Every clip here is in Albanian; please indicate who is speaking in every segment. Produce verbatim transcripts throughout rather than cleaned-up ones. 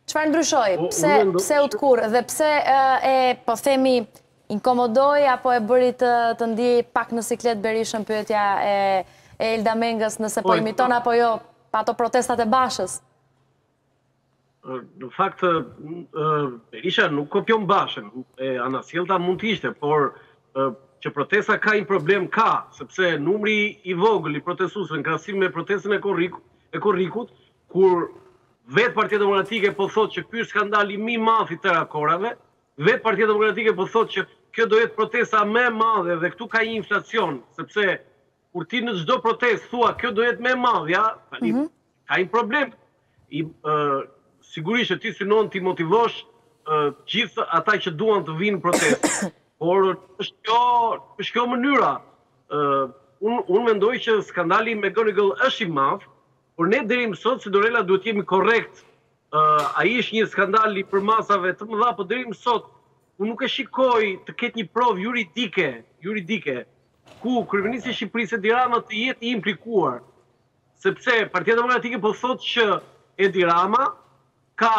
Speaker 1: Çfarë ndryshoi? Pse pse u tkurr dhe pse e po themi inkomodoi apo e bëri të të ndiej pak në siklet Berishën, pyetja e e Elda Mengës, nëse po imiton apo jo pa ato protestat e Bashës?
Speaker 2: Në fakt, Berisha nuk kopjon Bashën, anasjellta mund të ishte, por që protesta ka një problem ka, sepse numri i vogël i protestuesve në krahasim me protestën e Korrikut, kur vetë Partia Demokratike po thotë që ky është skandali më i madh i tëra kohërave, vetë Partia Demokratike po thotë që kjo do jetë protesta më e madhe dhe këtu ka një inflacion, sepse kur ti në çdo protestë thua kjo do jetë më e madhja, tani ka një problem. I sigurisht që ti synon ti motivosh gjithë ata që duan të vinë në protestë. Por është kjo, është kjo mënyra. Unë un mendoj që skandali me McGonigal është i madh, por ne deri më sot, si Dorela, duhet jemi korrekt. Ai është një skandal i përmasave të mëdha, por deri më sot unë nuk e shikoj të ketë një provë juridike, juridike, ku kryeministri i Shqipërisë Edi Rama të jetë i implikuar, sepse Partia Demokratike po thotë që Edi Rama ka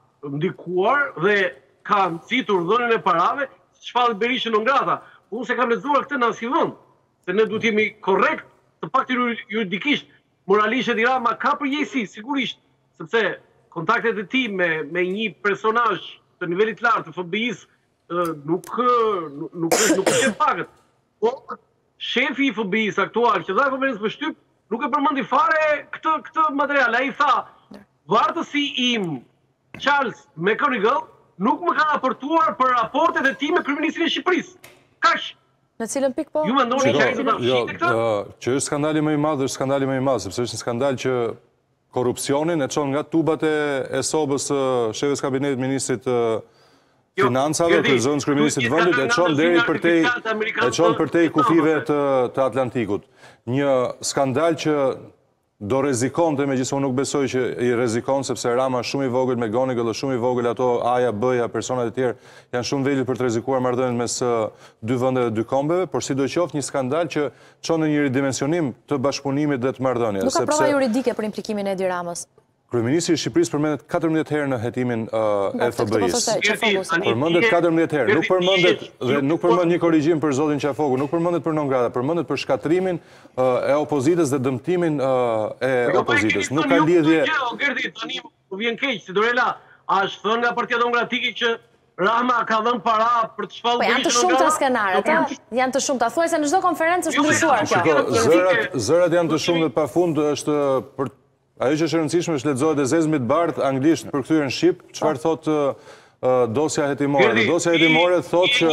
Speaker 2: ndikuar dhe ka nxitur dhënien e parave, shfallet Berishën o ngrata. Unë se kam lexuar këtë në asnjë vend, se ne duhet jemi korrekt, të paktën juridikisht, moralisht Edi Rama ka përgjegjësi, sigurisht, sepse kontaktet e tij me me një personazh të nivelit lartë të F B I-s nuk nuk nuk nuk është pakët. Por shefi i F B I-s aktual që dha konferencë për shtyp nuk e përmendi fare këtë këtë material. Ai tha, vartësi im Charles McGonigal nuk më ka raportuar për raportet e tij me kryeministrin e Shqipërisë. Kaq.
Speaker 1: Në cilën pikë po?
Speaker 2: Ju mendoni që ai do ta fshihte këtë?
Speaker 3: Që është skandali më i madh, është skandali më i madh, sepse është një skandal që korrupsionin e çon nga tubat e e sobës së shefit kabinetit ministrit financave, kryezonës kryeministrit të vendit, e çon deri përtej e çon përtej kufive të të Atlantikut. Një skandal që do rrezikonte, megjithëse unë nuk besoj që i rrezikon, sepse Rama është shumë i vogël, McGonigal është shumë i vogël, ato A-ja, B-ja, personat e tjerë janë shumë vegjël për të rrezikuar marrëdhënien mes dy vendeve, dy kombeve, por sidoqoftë një skandal që çon në një ridimensionim të bashkëpunimit dhe të marrëdhënies.
Speaker 1: Nuk ka prova juridike për implikimin e Edi Ramës.
Speaker 3: Kryeministri i Shqipërisë përmendet katërmbëdhjetë herë në hetimin e F B I-s. Përmendet katërmbëdhjetë herë, nuk përmendet dhe nuk përmend një korrigjim për zotin Qafoku, nuk përmendet për non-grata, përmendet për shkatrimin e opozitës dhe dëmtimin e opozitës. Nuk ka lidhje.
Speaker 2: Gerdi, tani më vjen keq, si Dorela, a është thënë nga Partia Demokratike që Rama ka dhënë para për të shpallur
Speaker 1: Berishën? Po janë të shumta skenaret, ëh? Janë të shumta. Thuaj se në çdo konferencë është ndryshuar kjo.
Speaker 3: Zërat, zërat janë të shumta pafund, është për ajo që është e rëndësishme është lexohet e Zezmit Bart anglisht përkthyer në shqip, çfarë thotë dosja hetimore. Dhe dosja hetimore thotë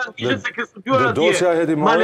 Speaker 3: që dosja hetimore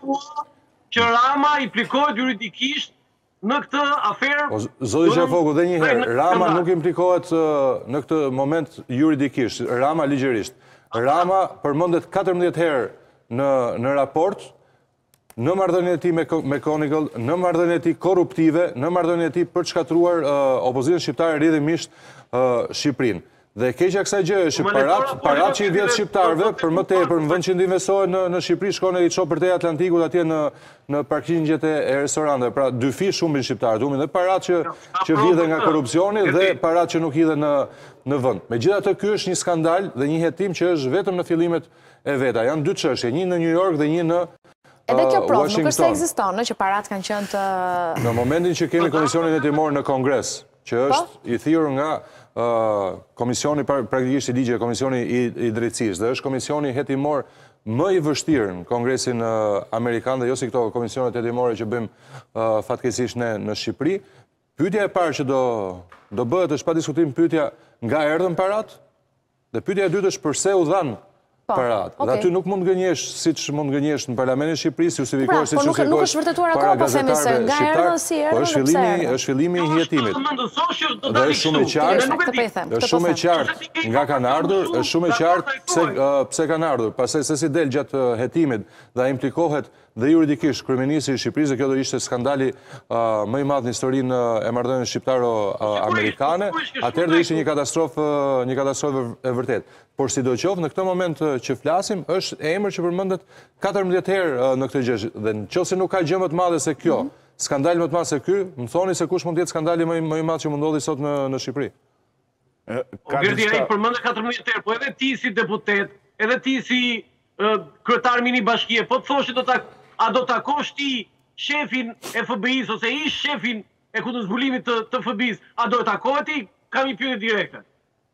Speaker 2: që Rama implikohet juridikisht në këtë aferë.
Speaker 3: Zoti Qafoku, dhe një herë, Rama nuk implikohet në këtë moment juridikisht, Rama ligjërisht. Rama përmendet katërmbëdhjetë herë në në raport në marrëdhënien e tij me McGonigal, në marrëdhënien e tij korruptive, në marrëdhënien e tij për të shkatruar opozitën shqiptare rrjedhimisht Shqipërinë. Dhe e keqja kësaj gjë është që parat parat që i vjet shqiptarëve për më tepër në vend që investohen në në Shqipëri shkon edhe i çon përtej Atlantikut atje në në parkingjet e restoranteve. Pra dy fish humbin shqiptarët, humbin dhe parat që që vjedhen nga korrupsioni dhe parat që nuk hidhen në në vend. Megjithatë ky është një skandal dhe një hetim që është vetëm në fillimet e veta. Janë dy çështje, një në New York dhe një në
Speaker 1: Edhe kjo provë nuk është se ekziston, që parat kanë qenë të...
Speaker 3: Në momentin që kemi komisionin hetimor në Kongres, që është i thirrur nga komisioni praktikisht i ligjit, komisioni i drejtësisë, dhe është komisioni hetimor më i vështirë në Kongresin Amerikan, dhe jo si këto komisionet hetimore që bëjmë fatkeqësisht ne në Shqipëri, pyetja e parë që do do bëhet është pa diskutim pyetja nga erdhën parat, dhe pyetja e dytë është pse u dhan parat. Dhe aty nuk mund gënjesh siç mund gënjesh në Parlamentin e Shqipërisë, justifikohesh siç justifikohesh.
Speaker 1: Nuk është vërtetuar akoma, po themi se nga erdhën si erdhën.
Speaker 3: Po është fillimi, është fillimi i hetimit. Dhe është shumë e qartë, është shumë e qartë nga kanë ardhur, është shumë e qartë pse pse kanë ardhur. Pastaj se si del gjatë hetimit dhe implikohet dhe juridikisht kryeministri i Shqipërisë, kjo do ishte skandali më i madh në historinë e marrëdhënies shqiptaro-amerikane, atëherë do ishte një katastrofë, një katastrofë e vërtetë. Por sidoqoftë në këtë moment që flasim, është emër që përmendet katërmbëdhjetë herë në këtë gjë. Dhe nëse nuk ka gjë më të madhe se kjo, skandal më të madh se ky, më thoni se kush mund të jetë skandali më i madh që mund ndodhi sot në në Shqipëri.
Speaker 2: Gerdi, ai përmendë katërmbëdhjetë herë, po edhe ti si deputet, edhe ti si kryetar mini bashkie, po të thoshit a do takosh ti shefin e F B I-s ose ish shefin e kundërzbulimit të F B I-s, a do takohet ti? Kam një pyetje direkte.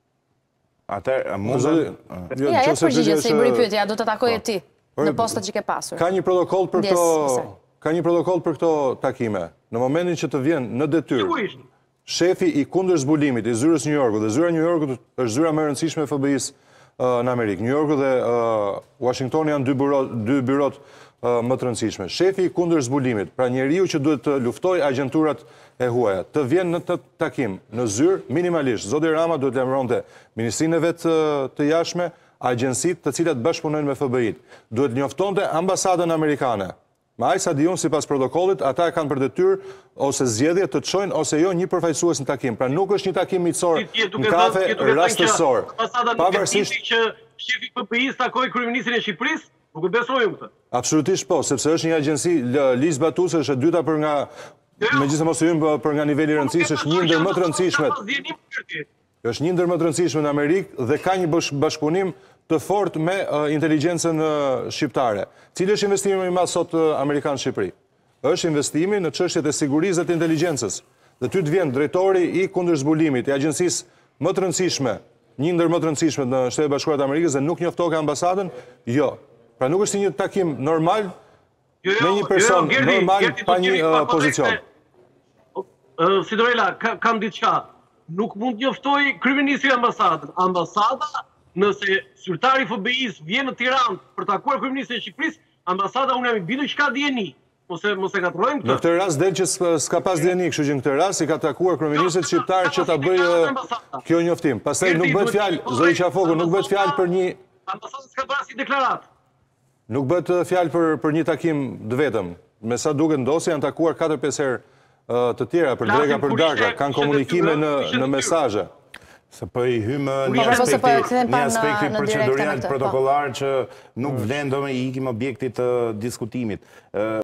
Speaker 4: Atër, mund
Speaker 1: të... Ja, e përgjigje se i bëri pyetje, a do të takoje ti në postat që ke pasur?
Speaker 3: Ka një protokoll për këto... Ka një protokoll për këto takime. Në momentin që të vjen në detyrë, shefi i kundërzbulimit i zyrës New Yorku, dhe zyra New Yorku është zyra më e rëndësishme e F B I-s në Amerikë. New Yorku dhe Washingtoni janë dy byrot më të rëndësishme. Shefi i kundërzbulimit, pra njeriu që duhet të luftoj agjenturat e huaja, të vjen në të takim në zyrë minimalisht. Zoti Rama duhet të lajmëronte Ministrinë e vet të jashtme, agjensitë të cilat bashkëpunojnë me F B I-n. Duhet njoftonte ambasadën amerikane. Me aq sa di unë sipas protokollit, ata e kanë për detyrë ose zgjedhje të çojnë ose jo një përfaqësues në takim. Pra nuk është një takim miqësor në kafe rastësor.
Speaker 2: Pavarësisht që shefi i P P I-s takoi kryeministrin e Shqipërisë, nuk e besoj unë këtë.
Speaker 3: Absolutisht po, sepse është një agjenci ligjë zbatuese, është e dyta për nga megjithëse mos e hym për nga niveli i rëndësisë, është një ndër më të rëndësishmet. Është një ndër më të rëndësishme në Amerikë dhe ka një bashkëpunim të fort me inteligjencën shqiptare. Cili është investimi më i madh sot amerikan në Shqipëri? Është investimi në çështjet e sigurisë dhe të inteligjencës. Dhe ty të vjen drejtori i kundërzbulimit, i agjencisë më të rëndësishme, një ndër më të rëndësishme në Shtetet Bashkuara të Amerikës dhe nuk njoftoke ambasadën? Jo. Pra nuk është një takim normal me një person normal pa një pozicion.
Speaker 2: Sidorela, kam diçka. Nuk mund njoftoj kryeministri ambasadën. Ambasada, nëse zyrtari i F B I-s vjen në Tiranë për takuar kryeministrin e Shqipërisë, ambasada unë jam i bindur që ka D N I. Mos e mos e gatrojmë këtë.
Speaker 3: Në këtë rast del që s'ka pas D N I, kështu që në këtë rast i ka takuar kryeministrit shqiptar që ta bëjë kjo njoftim. Pastaj nuk bëhet fjalë, zoti Qafoku, nuk bëhet fjalë për një
Speaker 2: ambasada s'ka bërë asnjë deklaratë.
Speaker 3: Nuk bëhet fjalë për për një takim të vetëm. Me sa duket ndosi janë takuar katër pesë herë të tjera për drega për darka, kanë komunikime në në mesazhe.
Speaker 4: Se po i hymë një aspekti procedurial protokollar që nuk vlen do me i ikim objektit të diskutimit.